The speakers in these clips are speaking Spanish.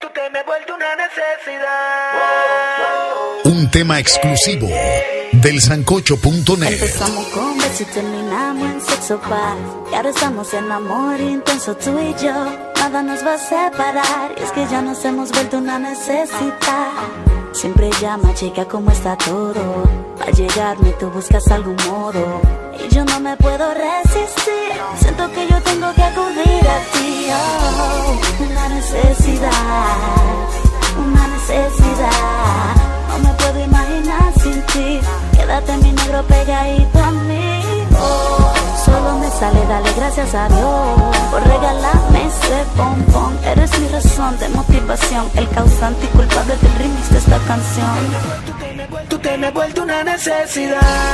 Tú te me has vuelto una necesidad. Un tema exclusivo del sancocho.net. Empezamos con besos y terminamos en sexo bar. Y ahora estamos en amor intenso tú y yo. Nada nos va a separar. Y es que ya nos hemos vuelto una necesidad. Siempre llama, chica, ¿cómo está todo? Para llegarme tú buscas algún modo. Y yo no me puedo resistir. Siento que yo tengo que acudir a ti. Oh, una necesidad. Una necesidad. No me puedo imaginar sin ti. Quédate mi negro pegadito a mí. Oh, solo me sale darle gracias a Dios por regalarme ese bombón. Eres mi razón de motivación, el causante y culpable del remix de esta canción. Tú te me has vuelto una necesidad.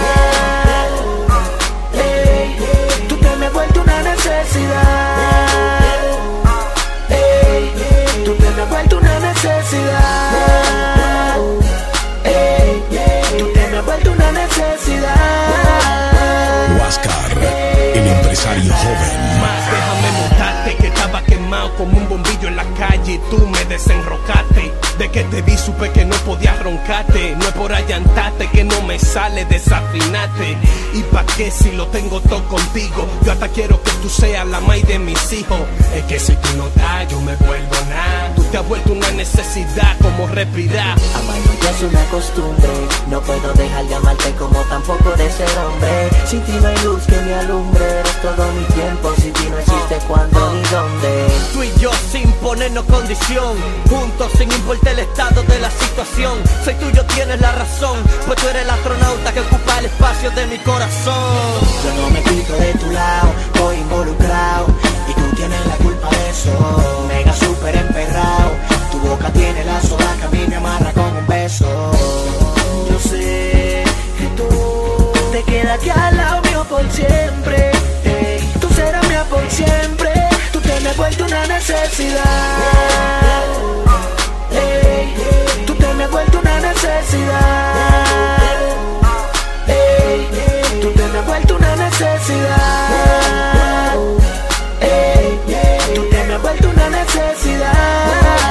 Ey, tú te me has vuelto una necesidad. Ey, tú te me has vuelto una necesidad. Ey, tú te me has vuelto una necesidad. Huáscar, el empresario joven. Más déjame montarte que estaba quemado como un bombillo en la calle y tú me desenrocaste. De que te vi supe que no podías roncarte. No es por allantarte que no me sale, desafinate. ¿Y pa' qué si lo tengo todo contigo? Yo hasta quiero que tú seas la maíz de mis hijos. Es que si tú no das yo me vuelvo nada. Tú te has vuelto una necesidad como respirar. Amarlo ya es una costumbre. No puedo dejar de amarte como tampoco de ser hombre. Sin ti no hay luz que me alumbre. Eres todo mi tiempo. Sin ti no existe cuándo ni dónde. Tú y yo sin ponernos condición, juntos sin importar el estado de la situación. Soy tuyo, tienes la razón, pues tú eres el astronauta que ocupa el espacio de mi corazón. Yo no me quito de tu lado, estoy involucrado. Y tú tienes la culpa de eso. Mega super emperrado. Tu boca tiene la soga que a mí me amarra con un beso. Yo sé que tú te quedas aquí al lado mío por siempre. Ey, tú serás mía por siempre. Tú te me has vuelto una necesidad. Ey, tú te me has vuelto una necesidad. Ey, tú te me has vuelto una necesidad. Ey, tú te me has vuelto una necesidad.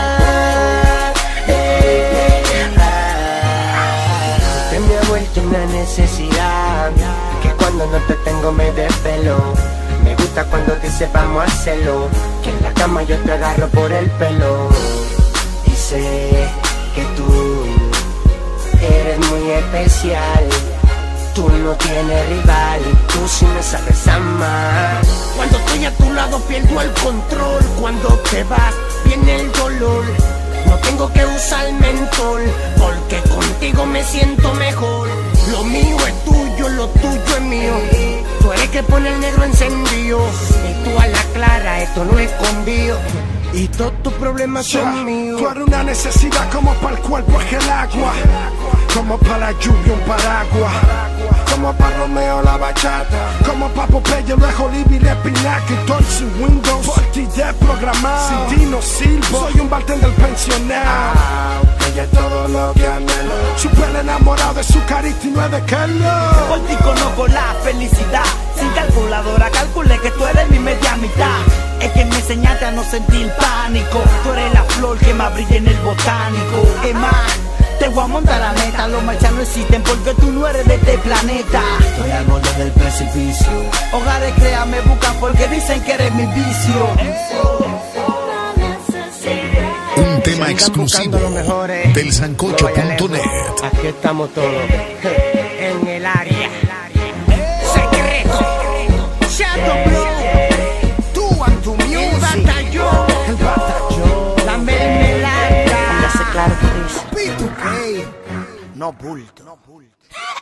Te me ha vuelto una necesidad. Que cuando no te tengo me desvelo. Me gusta cuando dices vamos a hacerlo. Que en la cama yo te agarro por el pelo. Y sé que tú eres muy especial. Tú no tienes rival. Tú sí me sabes amar. Cuando estoy a tu lado pierdo el control. Cuando te vas viene el dolor. No tengo que usar mentol, porque contigo me siento mejor. Lo mío es tuyo, lo tuyo es mío. Tú eres que pone el negro encendido. Y tú a la clara, esto no es escondido. Y todos tus problemas son míos. Tú eres una necesidad como para el cuerpo es el agua. Como para la lluvia un paraguas. Como para Romeo la bachata. Como para Popeye el Oliver y espinaca. Y todo sin Windows, por ti desprogramado. Sin ti no sirvo, soy un bartender pensionado. Ella es todo lo que anhelo. Super enamorado de su carita y no es de Kello. Por ti conozco la felicidad. Sin calculadora calculé que tú eres mi media mitad. Es que me enseñaste a no sentir pánico. Tú eres la flor que más brilla en el botánico. Es más, te voy a montar a meta. Los marchas no existen porque tú no eres de este planeta. Estoy al borde del precipicio. Hogares crea me buscan porque dicen que eres mi vicio. Un tema exclusivo del sancocho.net. Aquí estamos todos en el área. Secreto, Shadow Blow, tú and tu music. El batallón. La mermelada. Háblase claro, Chris. P2K. No bulto.